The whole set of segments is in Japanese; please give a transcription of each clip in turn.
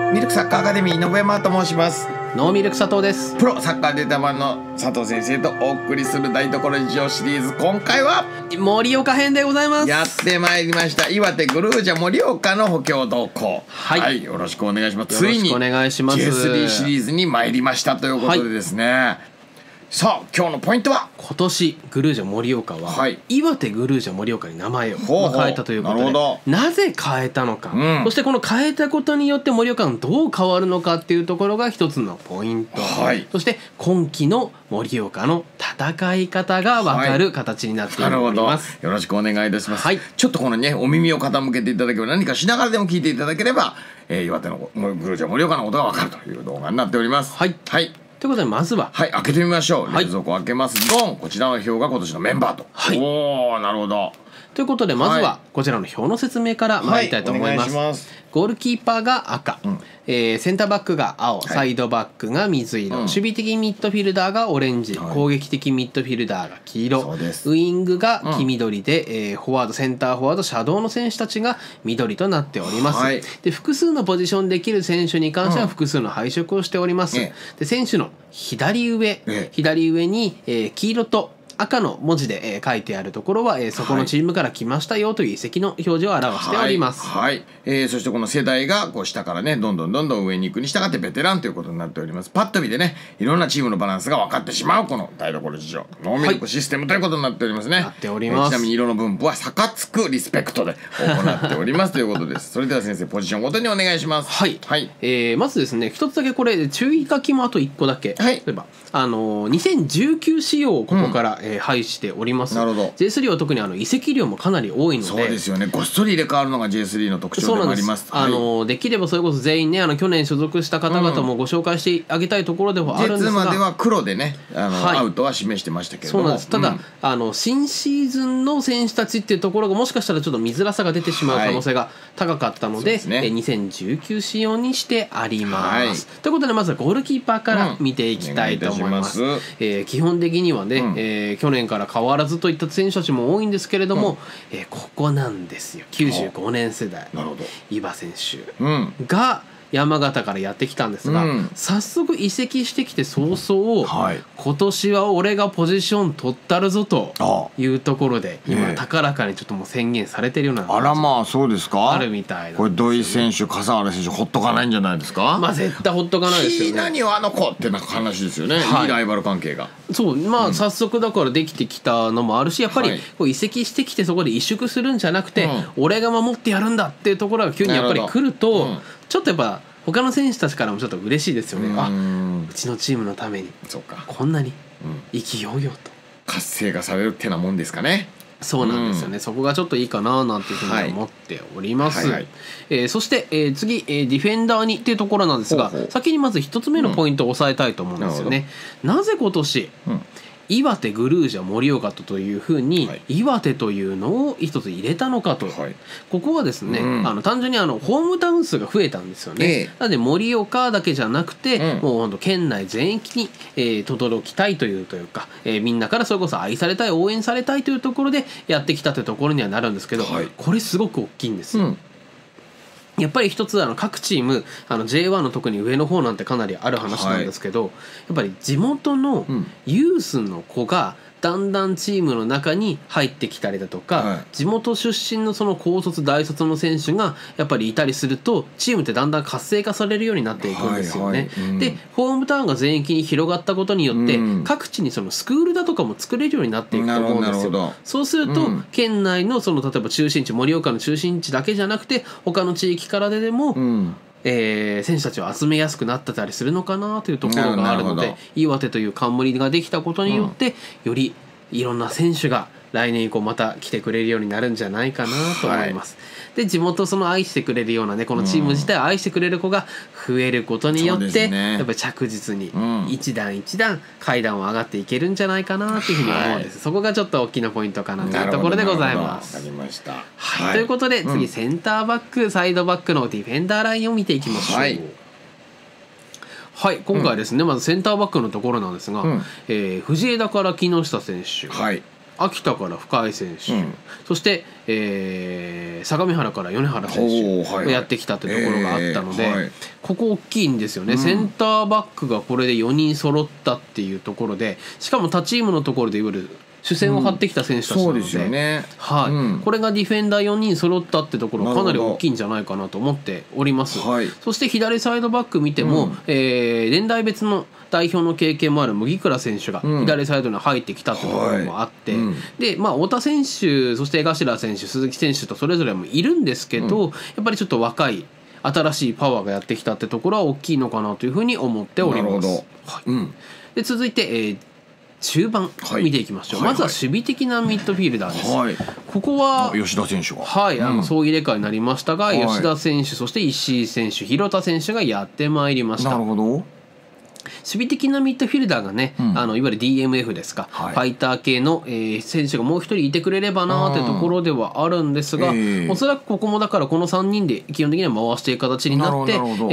ミルクサッカーアカデミーの上山と申します。 ノーミルク佐藤です。 プロサッカーデータマンの佐藤先生とお送りする台所事情シリーズ、今回は盛岡編でございます。 やってまいりました。岩手グルージャ盛岡の補強動向、 はい、 よろしくお願いします。 よろしくお願いします。 ついに J3 シリーズに参りましたということでですね、さあ今日のポイントは、 今年グルージャ盛岡は、岩手グルージャ盛岡に名前を変えたということで、なぜ変えたのか、そしてこの変えたことによって盛岡がどう変わるのかっていうところが一つのポイント、そして今季の盛岡の戦い方が分かる形になっております。 よろしくお願いいたします。ちょっとこのね、お耳を傾けていただければ、何かしながらでも聞いていただければ、岩手のグルージャ盛岡のことが分かるという動画になっております。 ということで、まずは開けてみましょう。冷蔵庫開けます。ドン。こちらの表が今年のメンバーと。おお、なるほど。 ということで、まずはこちらの表の説明から参りたいと思います。ゴールキーパーが赤、センターバックが青、サイドバックが水色、守備的ミッドフィルダーがオレンジ、攻撃的ミッドフィルダーが黄色、ウイングが黄緑で、フォワード、センターフォワード、シャドウの選手たちが緑となっております。で、複数のポジションできる選手に関しては複数の配色をしております。で、選手の左上に、黄色と赤の文字で書いてあるところはそこのチームから来ましたよという移籍の表示を表しております。 そしてこの世代がこう下からね、どんどん上に行くに従ってベテランということになっております。パッと見でね、いろんなチームのバランスが分かってしまうこの台所事情ノーミルクシステムということになっておりますね。 なっております。 ちなみに色の分布はサカツクリスペクトで行っておりますということです。それでは先生、ポジションごとにお願いします。 まずですね、一つだけこれ注意書きもあと1個だけ、例えば2019仕様をここから、配しております。J3 は特に移籍量もかなり多いので、 そうですよね、ごっそり入れ替わるのが J3 の特徴でもあります。 できればそれこそ全員ね、去年所属した方々もご紹介してあげたいところではあるんですが、 J2 までは黒でね、アウトは示してましたけれども、 そうなんです。ただ、新シーズンの選手たちっていうところがもしかしたらちょっと見づらさが出てしまう可能性が高かったので、2019仕様にしてあります。ということで、まずはゴールキーパーから見ていきたいと思います。基本的にはね、去年から変わらずといった選手たちも多いんですけれども、ここなんですよ。95年世代伊庭選手が山形からやってきたんですが、早速移籍してきて早々、今年は俺がポジション取ったるぞというところで、今高らかにちょっともう宣言されてるような感じ。 あら、まあそうですか。 あるみたいな。 これ土井選手、笠原選手ほっとかないんじゃないですか。 まあ絶対ほっとかないですよね。 何をあの子ってな話ですよね。いいライバル関係が。そう、 まあ早速だからできてきたのもあるし、やっぱりこう移籍してきてそこで萎縮するんじゃなくて、俺が守ってやるんだっていうところが急にやっぱり来ると、ちょっとやっぱ他の選手たちからもちょっと嬉しいですよね。うちのチームのためにこんなに意気揚々と活性化されるってなもんですかね。 そうなんですよね。そこがちょっといいかななんていうふうに思っております。そして、次、ディフェンダーにっていうところなんですが、先にまず一つ目のポイントを押さえたいと思うんですよね。なぜ今年岩手グルージャ盛岡というふうに岩手というのを一つ入れたのかと、ここはですね、単純にホームタウン数が増えたんですよね。なので盛岡だけじゃなくて、もう本当県内全域に轟きたいというか、みんなからそれこそ愛されたい、応援されたいというところでやってきたというところにはなるんですけど、これすごく大きいんですよ。やっぱり一つ各チームJ1 の特に上の方なんてかなりある話なんですけど、やっぱり地元のユースの子がだんだんチームの中に入ってきたりだとか、地元出身のその高卒大卒の選手がやっぱりいたりすると、チームってだんだん活性化されるようになっていくんですよね。で、ホームタウンが全域に広がったことによって、各地にそのスクールだとかも作れるようになっていくと思うんですよ。そうすると、県内のその例えば中心地、盛岡の中心地だけじゃなくて他の地域からでも、選手たちを集めやすくなってたりするのかなというところがあるので、岩手という冠ができたことによって、よりいろんな選手が来年以降また来てくれるようになるんじゃないかなと思います。で、地元その愛してくれるようなね、このチーム自体を愛してくれる子が増えることによって、やっぱり着実に一段一段階段を上がっていけるんじゃないかなというふうに思うんです。そこがちょっと大きなポイントかなというところでございます。ということで、次センターバック、サイドバックのディフェンダーラインを見ていきましょう。今回ですね、まずセンターバックのところなんですが、藤枝から木下選手、秋田から深井選手、そして、相模原から米原選手がやってきたというところがあったので、 ここ大きいんですよね、センターバックがこれで4人揃ったっていうところで、しかも他チームのところでいわゆる主戦を張ってきた選手たちなので、 そうですよね、 これがディフェンダー4人揃ったってところかなり大きいんじゃないかなと思っております。そして左サイドバック見ても、年代別の代表の経験もある麦倉選手が左サイドに入ってきたってところもあって、で太田選手、そして江頭選手、鈴木選手とそれぞれもいるんですけど、やっぱりちょっと若い新しいパワーがやってきたってところは大きいのかなというふうに思っております。で続いて、中盤見ていきましょう。まずは守備的なミッドフィルダーです。ここは吉田選手が総入れ替えになりましたが、吉田選手、そして石井選手、広田選手がやってまいりました。 なるほど。 守備的なミッドフィルダーがね、いわゆる DMF ですか、ファイター系の、選手がもう一人いてくれればなーってところではあるんですが、おそらくここもだからこの3人で基本的には回していく形になって、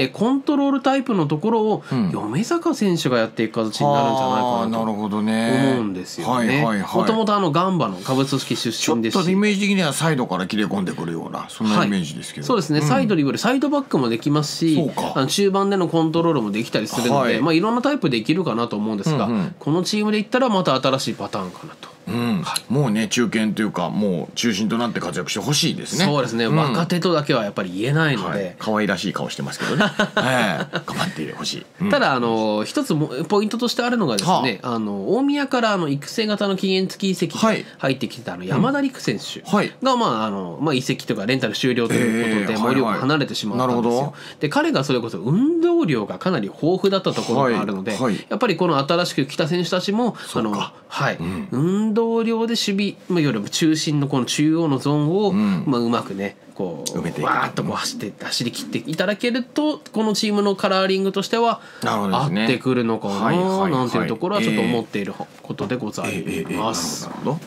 コントロールタイプのところを米坂選手がやっていく形になるんじゃないかなと思うんですよね。もともとガンバの下部組織出身ですし、 ちょっとイメージ的にはサイドから切れ込んでくるようなそんなイメージですけど、 そうですね、サイドでいわゆるサイドバックもできますし、中盤でのコントロールもできたりするので、いろんなタイプできるかなと思うんですが、このチームでいったらまた新しいパターンかなと。 もうね中堅というかもう中心となって活躍してほしいですね。 そうですね、若手とだけはやっぱり言えないので、 可愛らしい顔してますけどね頑張っていてほしい。ただ一つポイントとしてあるのがですね、大宮から育成型の期限付き移籍で入ってきてた山田陸選手が移籍とかレンタル終了ということで盛岡離れてしまったんですよ。で彼がそれこそ運動量がかなり豊富だったところがあるので、やっぱりこの新しく来た選手たちも運動量で守備、いわゆる中心のこの中央のゾーンをうまくねこうわーっとこう走り切っていただけると、このチームのカラーリングとしては合ってくるのかななんていうところはちょっと思っていることでございます。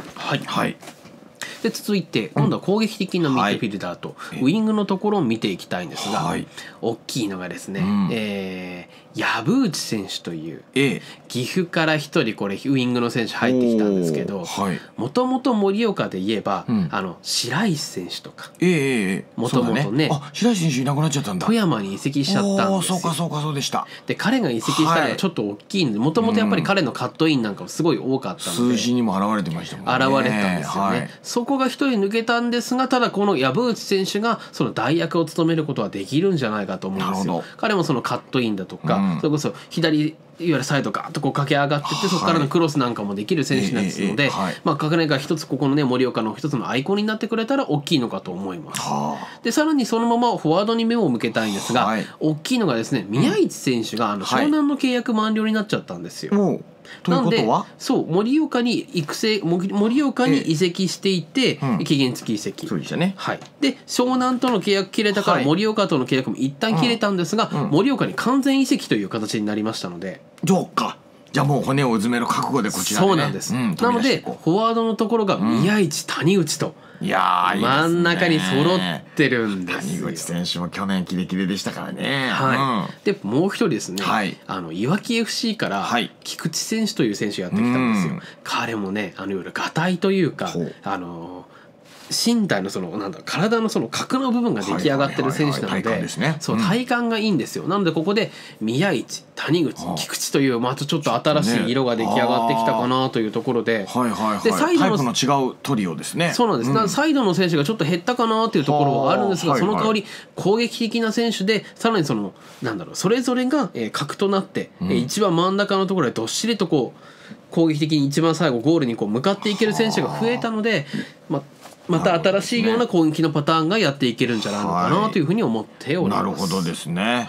で続いて今度は攻撃的なミッドフィルダーとウイングのところを見ていきたいんですが、大きいのがですね、藪内選手という岐阜から一人これウイングの選手入ってきたんですけど、もともと盛岡で言えば白石選手とかもともとね、 白石選手いなくなっちゃったんだ。 富山に移籍しちゃったんですよ。 そうでした。 で彼が移籍したのがちょっと大きいんで、もともとやっぱり彼のカットインなんかもすごい多かったので、 数字にも現れてましたもんね。 現れたんですよね。そこが一人抜けたんですが、ただこの藪内選手がその代役を務めることはできるんじゃないかと思うんですよ。彼もそのカットインだとか、それこそ左いわゆるサイドガーッとこう駆け上がってってそこからのクロスなんかもできる選手ですので、彼が一つここのね盛岡の一つのアイコンになってくれたら大きいのかと思います。でさらにそのままフォワードに目を向けたいんですが、大きいのがですね宮市選手が湘南の契約満了になっちゃったんですよ。なんでそう盛岡に移籍していて、期限付き移籍で湘南との契約切れたから盛岡との契約も一旦切れたんですが、盛岡に完全移籍という形になりましたので、 そうか、じゃあもう骨をうずめる覚悟でこちらでね。 そうなんです、なのでフォワードのところが宮市、谷口と真ん中に揃ってるんですよ。 谷口選手も去年キレキレでしたからね。 でもう一人ですね、いわき FC から菊池選手という選手がやってきたんですよ。彼もねいわゆるガタイというか身体のその体のその核の部分が出来上がってる選手なので、そう体幹がいいんですよ。なのでここで宮市、谷口、菊池というまたちょっと新しい色が出来上がってきたかなというところで、 でサイドの違うトリオですね。 そうなんです。サイドの選手がちょっと減ったかなというところはあるんですが、その代わり攻撃的な選手でさらにそれぞれが核となって一番真ん中のところでどっしりとこう攻撃的に一番最後ゴールにこう向かっていける選手が増えたので、また新しいような攻撃のパターンがやっていけるんじゃないのかなというふうに思っております。 なるほどですね。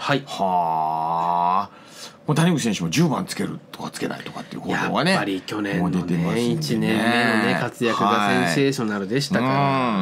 谷口選手も10番つけるとかつけないとかっていう報道がねやっぱり去年のね1年目のね活躍がセンセーショナルでしたから、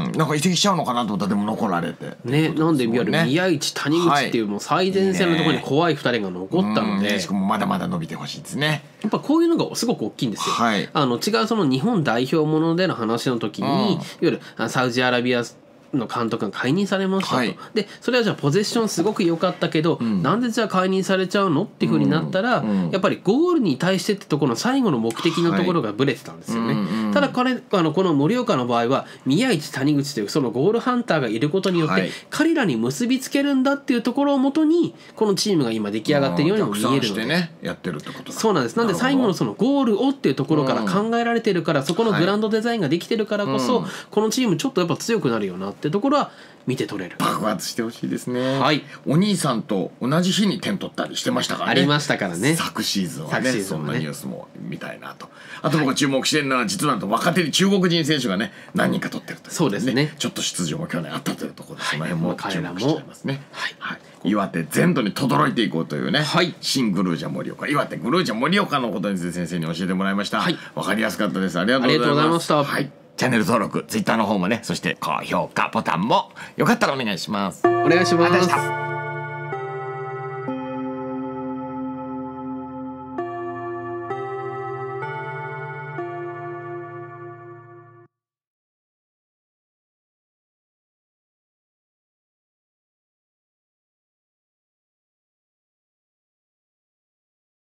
なんか移籍しちゃうのかなと思ったらでも残られてね、なんでいわゆる宮市、谷口っていうもう最前線のところに怖い2人が残ったので、 しかもまだまだ伸びてほしいですね。 やっぱこういうのがすごく大きいんですよ。違うその日本代表ものでの話の時にいわゆるサウジアラビアの監督が解任されましたと、 はい、 でそれはじゃあポゼッションすごく良かったけど、なんでじゃあ解任されちゃうのっていうふうになったら、やっぱりゴールに対してってところの最後の目的のところがブレてたんですよね。ただこの盛岡の場合は宮市谷口というそのゴールハンターがいることによって、彼らに結びつけるんだっていうところをもとにこのチームが今出来上がっているようにも見えるので、 ね、やってるってことそうなんです。なんで最後のそのゴールをっていうところから考えられてるから、そこのグランドデザインができてるからこそ、このチームちょっとやっぱ強くなるよなっていうところは見て取れる。 爆発してほしいですね。 はい、 お兄さんと同じ日に点取ったりしてましたからね。 ありましたからね、 昨シーズンはね。そんなニュースも見たいなと。あと僕が注目してるのは、実は若手に中国人選手がね何人か取ってるという、 そうですね。 ちょっと出場も去年あったというところで、その辺も注目しちゃいますね。はい、岩手全土に轟いていこうというね、新グルージャ盛岡、岩手グルージャ盛岡のことについて先生に教えてもらいました。わかりやすかったです。ありがとうございました。はい、チャンネル登録、ツイッターの方もね、そして高評価ボタンもよかったらお願いします。 お願いします。